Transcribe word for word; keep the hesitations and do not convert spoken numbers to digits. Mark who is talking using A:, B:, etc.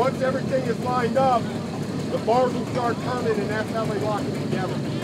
A: once everything is lined up, the bars will start turning, and that's how they lock it together.